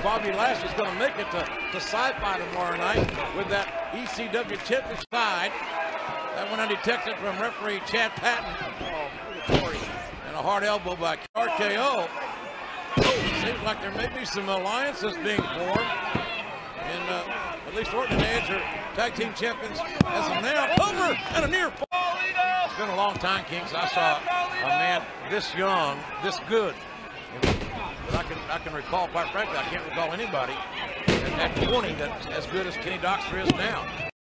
Bobby Lashley's going to make it to Sci-Fi tomorrow night with that ECW championship side. That went undetected from referee Chad Patton. And a hard elbow by RKO. Seems like there may be some alliances being formed. And at least Orton and Edge are tag team champions as of now. Cover and a near fall. It's been a long time, Kings. I saw a man this young, this good. But I can recall, quite frankly, I can't recall anybody at 20 that's as good as Kenny Doxter is now.